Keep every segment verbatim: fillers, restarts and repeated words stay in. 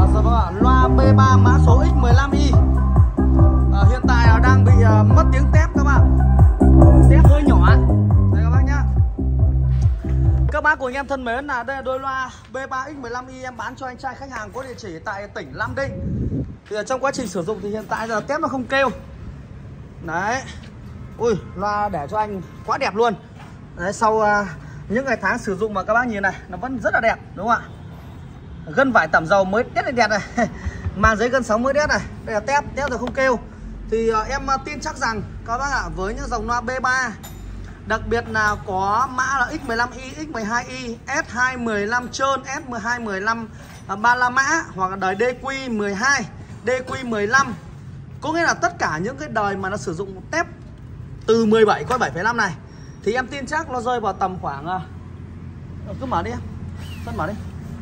vâng ạ, loa B ba mã số X mười lăm i. À, hiện tại là đang bị uh, mất tiếng tép các bạn. Tép hơi nhỏ. Đây các bác nhá. Các bác của anh em thân mến, là đây là đôi loa B ba X mười lăm i em bán cho anh trai khách hàng có địa chỉ tại tỉnh Nam Định. Thì trong quá trình sử dụng thì hiện tại giờ tép nó không kêu. Đấy. Ui, loa để cho anh quá đẹp luôn. Đấy, sau uh, những ngày tháng sử dụng mà các bác nhìn này, nó vẫn rất là đẹp đúng không ạ? Gân vải tẩm dầu mới test lên đẹp này. Màng giấy gân sóng mới test này. Đây là tép, tép rồi không kêu. Thì uh, em uh, tin chắc rằng các bác ạ, với những dòng loa B ba, đặc biệt là có mã là X mười lăm i, X mười hai i, S hai mười lăm trơn, S mười hai mười lăm uh, ba la mã, hoặc là đời D Q mười hai, D Q mười lăm. Có nghĩa là tất cả những cái đời mà nó sử dụng tép từ mười bảy qua bảy phẩy năm này thì em tin chắc nó rơi vào tầm khoảng uh, cứ mở đi em. Sơn mở đi.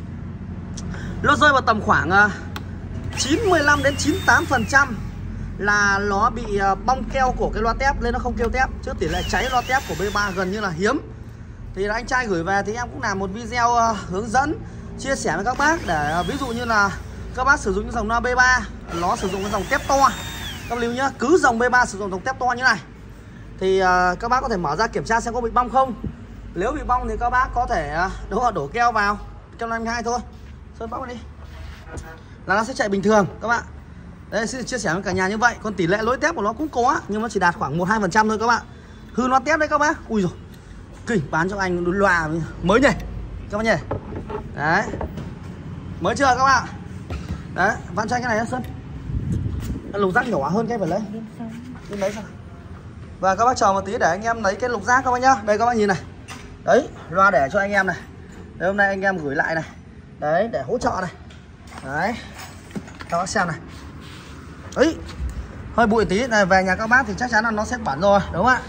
Nó rơi vào tầm khoảng uh, chín mươi lăm đến chín mươi tám phần trăm là nó bị uh, bong keo của cái loa tép nên nó không kêu tép, chứ tỷ lệ cháy loa tép của B ba gần như là hiếm. Thì là anh trai gửi về thì em cũng làm một video uh, hướng dẫn chia sẻ với các bác để uh, ví dụ như là các bác sử dụng cái dòng loa B ba nó sử dụng cái dòng tép to. Các lưu nhá, cứ dòng B ba sử dụng dòng tép to như này thì uh, các bác có thể mở ra kiểm tra xem có bị bong không. Nếu bị bong thì các bác có thể uh, đổ, đổ keo vào, keo năm mươi hai thôi. Sơn bóc đi là nó sẽ chạy bình thường các bạn. Đây xin chia sẻ với cả nhà như vậy. Còn tỷ lệ lỗi tép của nó cũng có nhưng nó chỉ đạt khoảng một hai phần trăm thôi các bạn. Hư loa tép đấy các bác. Ui rồi kinh, bán cho anh đôi loa mới nhỉ các bác nhỉ. Đấy, mới chưa các bạn. Đấy, vặn cho anh cái này Sơn. Lục giác nhỏ hơn cái phải lấy lên lấy sao. Và các bác chờ một tí để anh em lấy cái lục giác các bác nhá. Đây các bác nhìn này. Đấy, loa để cho anh em này. Đây hôm nay anh em gửi lại này. Đấy, để hỗ trợ này. Đấy, các bác xem này. Đấy, hơi bụi tí này, về nhà các bác thì chắc chắn là nó sẽ bẩn rồi đúng không ạ.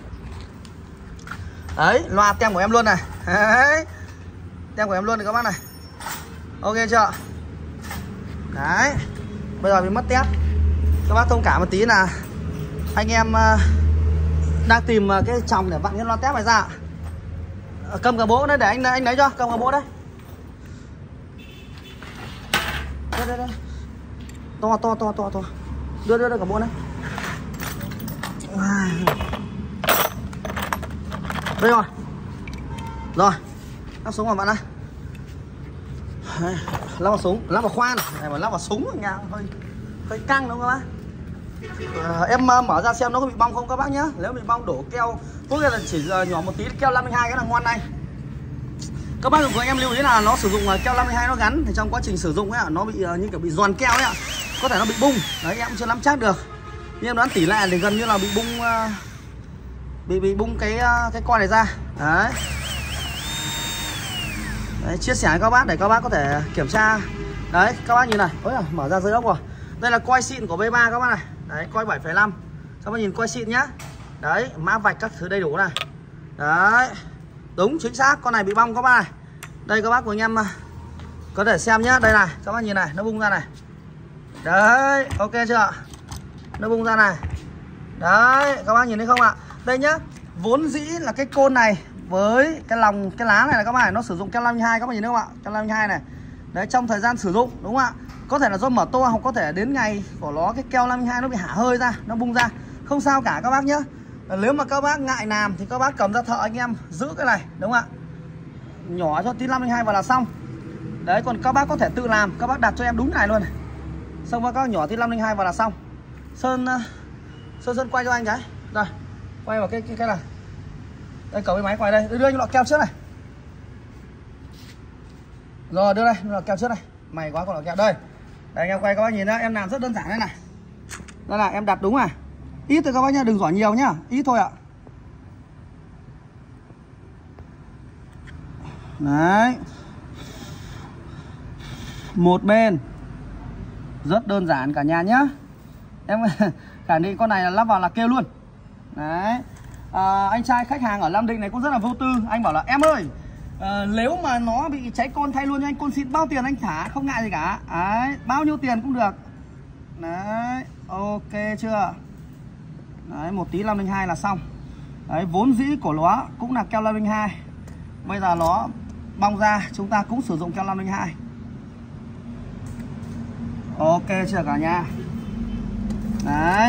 Đấy, loa tem của em luôn này. Đấy, tem của em luôn này các bác này. Ok chưa. Đấy, bây giờ bị mất tép. Các bác thông cảm một tí là anh em uh, đang tìm uh, cái chồng để vặn cái loa tép này ra. uh, Cầm cả bố đấy để anh anh lấy cho. Cầm cả bố đấy. Đây đây đây. To to to to to. Đưa đưa đưa cả bố đấy. Đây rồi. Rồi, lắp súng vào bạn ơi. Lắp vào súng, lắp vào khoan này mà lắp vào súng nha, hơi hơi căng đúng không các bác. À, em mở ra xem nó có bị bong không các bác nhé. Nếu bị bong đổ keo, có nghĩa là chỉ nhỏ một tí keo năm mươi hai cái là ngon này. Các bác của anh em lưu ý là nó sử dụng keo năm mươi hai nó gắn thì trong quá trình sử dụng ấy nó bị như kiểu bị giòn keo ấy ạ. Có thể nó bị bung. Đấy em chưa nắm chắc được. Nhưng em đoán tỷ lệ thì gần như là bị bung bị bị bung cái cái coi này ra. Đấy. Đấy, chia sẻ với các bác để các bác có thể kiểm tra. Đấy, các bác nhìn này. Ôi à, mở ra dưới ốc rồi. Đây là coi xịn của B ba các bác này. Đấy, coi bảy phẩy năm. Các bác nhìn coi xịn nhá. Đấy, mã vạch các thứ đầy đủ này. Đấy. Đúng chính xác, con này bị bong các bác này. Đây các bác của anh em có thể xem nhá. Đây này, các bác nhìn này, nó bung ra này. Đấy, ok chưa? Nó bung ra này. Đấy, các bác nhìn thấy không ạ? Đây nhá. Vốn dĩ là cái côn này với cái lòng cái lá này là các bác này nó sử dụng keo năm mươi hai các bác nhìn thấy không ạ? Keo năm mươi hai này. Đấy, trong thời gian sử dụng đúng không ạ? Có thể là do mở to hoặc có thể đến ngày của nó cái keo năm mươi hai nó bị hả hơi ra, nó bung ra. Không sao cả các bác nhé. Nếu mà các bác ngại làm thì các bác cầm ra thợ anh em giữ cái này đúng không ạ? Nhỏ cho tí năm mươi hai vào là xong. Đấy, còn các bác có thể tự làm, các bác đặt cho em đúng này luôn này. Xong rồi các bác nhỏ tí năm mươi hai vào là xong. Sơn Sơn Sơn quay cho anh cái. Đây, quay vào cái cái cái này. Đây cầu cái máy quay đây, đưa anh lọ keo trước này. Rồi đưa đây, lọ keo trước này. Mày quá còn lọ keo đây. Đây anh em quay các bác nhìn đó, em làm rất đơn giản đây này. Đây là em đặt đúng à. Ít thôi các bác nhá, đừng giỏi nhiều nhá, ít thôi ạ. Đấy. Một bên. Rất đơn giản cả nhà nhá. Em khẳng định con này là lắp vào là kêu luôn. Đấy. À, anh trai khách hàng ở Nam Định này cũng rất là vô tư. Anh bảo là em ơi, à, nếu mà nó bị cháy con thay luôn cho anh, con xịn bao tiền anh trả, không ngại gì cả. Đấy, bao nhiêu tiền cũng được. Đấy, ok chưa. Đấy, một tí năm mươi hai là xong. Đấy, vốn dĩ của nó cũng là keo năm mươi hai. Bây giờ nó bong ra, chúng ta cũng sử dụng keo năm mươi hai. Ok chưa cả nhà. Đấy.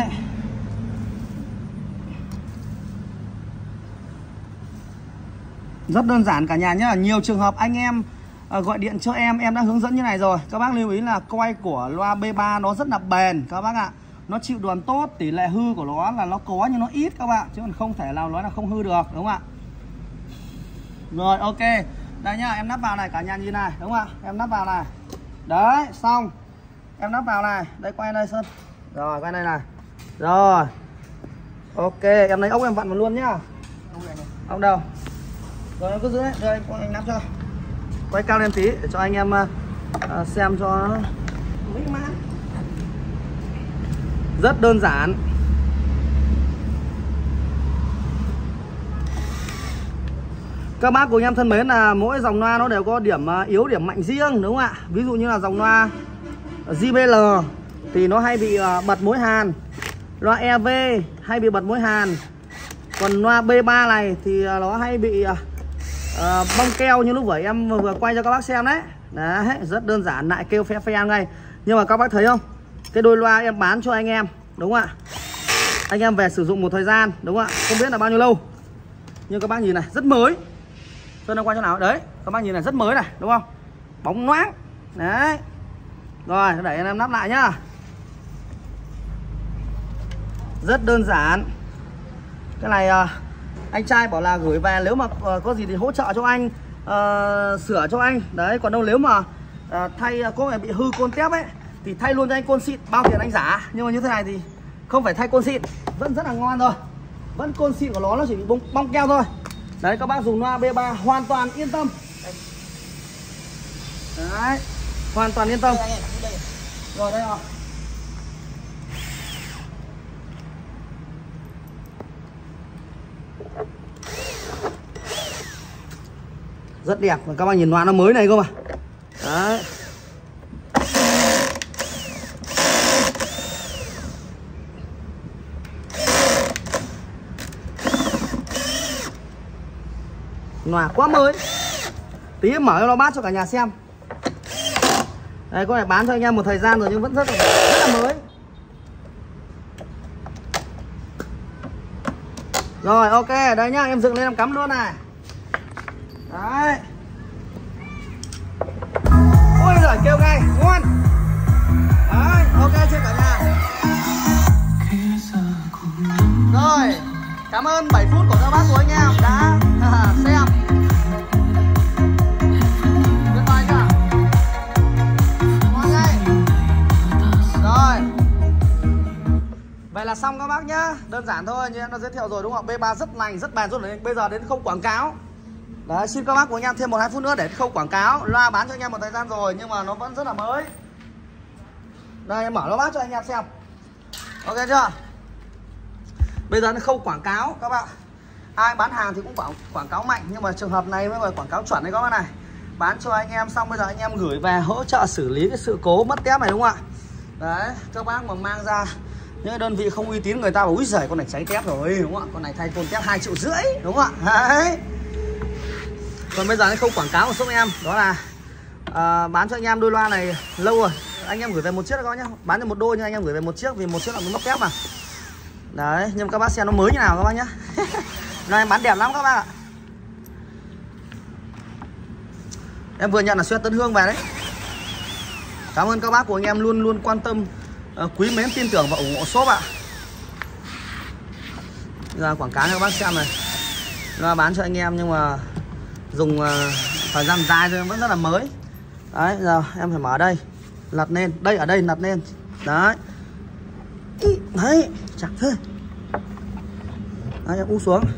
Rất đơn giản cả nhà nhá. Nhiều trường hợp anh em uh, gọi điện cho em, em đã hướng dẫn như này rồi. Các bác lưu ý là quay của loa B ba nó rất là bền các bác ạ. Nó chịu đòn tốt, tỷ lệ hư của nó là nó có nhưng nó ít các bạn, chứ còn không thể nào nói là không hư được, đúng không ạ? Rồi ok. Đây nhá, em nắp vào này cả nhà nhìn này, đúng không ạ? Em nắp vào này. Đấy, xong. Em nắp vào này, đây quay đây Sơn. Rồi, quay đây này. Rồi. Ok, em lấy ốc em vặn vào luôn nhá. Ốc đâu? Rồi em cứ giữ đấy, đây anh, anh nắp cho. Quay cao lên tí để cho anh em uh, xem cho mỹ mãn. Rất đơn giản. Các bác của anh em thân mến, là mỗi dòng loa nó đều có điểm yếu, điểm mạnh riêng, đúng không ạ? Ví dụ như là dòng loa J B L thì nó hay bị bật mối hàn, loa E V hay bị bật mối hàn. Còn loa B ba này thì nó hay bị uh, bong keo như lúc vừa em vừa quay cho các bác xem đấy. Đấy, rất đơn giản, lại kêu phe phe ngay. Nhưng mà các bác thấy không? Cái đôi loa em bán cho anh em, đúng không ạ? Anh em về sử dụng một thời gian, đúng không ạ? Không biết là bao nhiêu lâu. Nhưng các bác nhìn này, rất mới. Sơn đang quay chỗ nào? Đấy, các bác nhìn này rất mới này, đúng không? Bóng loáng. Đấy. Rồi, để em nắp lại nhá. Rất đơn giản. Cái này uh, anh trai bảo là gửi về, nếu mà uh, có gì thì hỗ trợ cho anh, uh, sửa cho anh. Đấy, còn đâu nếu mà uh, thay uh, có bị hư côn tép ấy thì thay luôn cho anh côn xịn, bao tiền anh giả. Nhưng mà như thế này thì không phải thay côn xịn, vẫn rất là ngon rồi. Vẫn côn xịn của nó nó chỉ bị bong, bong keo thôi. Đấy, các bác dùng loa B ba hoàn toàn yên tâm. Đấy, hoàn toàn yên tâm. Rồi đây rồi. Rất đẹp, các bạn nhìn loa nó mới này cơ mà. Đấy. Loa quá mới. Tí em mở cho nó bát cho cả nhà xem. Đây, có phải bán cho anh em một thời gian rồi nhưng vẫn rất là, rất là mới. Rồi ok, đây nhá, em dựng lên em cắm luôn này. Đấy. Ôi giời, kêu ngay, ngon. Đấy, ok chưa cả nhà. Rồi, cảm ơn bảy phút của các bác của anh em đã xem. Tuyệt vời chưa? Ngon ngay. Rồi. Vậy là xong các bác nhá. Đơn giản thôi, như em đã giới thiệu rồi đúng không? B ba rất lành, rất bền, rất là bây giờ đến không quảng cáo. Đấy, xin các bác của anh em thêm một hai phút nữa để không quảng cáo. Loa bán cho anh em một thời gian rồi nhưng mà nó vẫn rất là mới. Đây, em mở nó bát cho anh em xem. Ok chưa? Bây giờ nó không quảng cáo các bạn. Ai bán hàng thì cũng quảng, quảng cáo mạnh. Nhưng mà trường hợp này mới là quảng cáo chuẩn đấy các bác này. Bán cho anh em xong bây giờ anh em gửi về hỗ trợ xử lý cái sự cố mất tép này, đúng không ạ? Đấy, các bác mà mang ra những đơn vị không uy tín, người ta bảo úi giời con này cháy tép rồi, đúng không ạ? Con này thay côn tép hai triệu rưỡi, đúng không ạ? Đấy. Còn bây giờ nó không quảng cáo một số anh em. Đó là à, bán cho anh em đôi loa này lâu rồi. Anh em gửi về một chiếc các bác nhá. Bán cho một đôi nhưng anh em gửi về một chiếc vì một chiếc là một móc tép mà. Đấy, nhưng các bác xem nó mới như nào các bác nhá. Này bán đẹp lắm các bác ạ. Em vừa nhận là xe Tân Hương về đấy. Cảm ơn các bác của anh em luôn luôn quan tâm, uh, quý mến, tin tưởng và ủng hộ shop ạ. Giờ quảng cáo cho các bác xem này. Nó bán cho anh em nhưng mà dùng uh, thời gian dài rồi vẫn rất là mới. Đấy, giờ em phải mở đây, lật lên, đây ở đây lật lên. Đấy. Đấy, chặt thôi. Đấy, em úp xuống.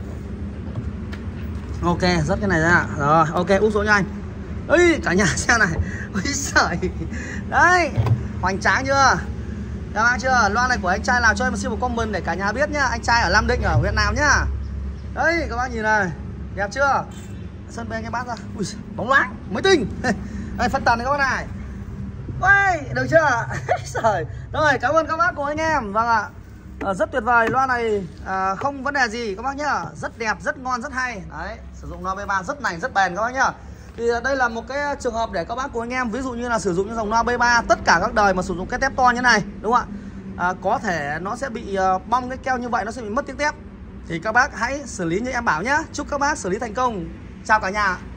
Ok, rất cái này ra. Rồi, ok, úp xuống cho anh. Ây, cả nhà xem này. Ôi giời. Đấy, hoành tráng chưa? Các bác chưa? Loa này của anh trai nào cho em xin một comment để cả nhà biết nhá. Anh trai ở Nam Định, ở huyện nào nhá. Đấy, các bác nhìn này. Đẹp chưa? Sơn bên cái bát ra. Ui, bóng loáng, mới tinh. Đây, phân tần này các bác này. Ôi, được chưa? Trời. Rồi, cảm ơn các bác của anh em. Vâng ạ. À, rất tuyệt vời, loa này à, không vấn đề gì các bác nhá. Rất đẹp, rất ngon, rất hay. Đấy, sử dụng loa B ba rất lành, rất bền các bác nhá. Thì đây là một cái trường hợp để các bác cùng anh em, ví dụ như là sử dụng những dòng loa B ba tất cả các đời mà sử dụng cái tép to như này, đúng không ạ? À, có thể nó sẽ bị uh, bong cái keo như vậy, nó sẽ bị mất tiếng tép. Thì các bác hãy xử lý như em bảo nhé. Chúc các bác xử lý thành công. Chào cả nhà.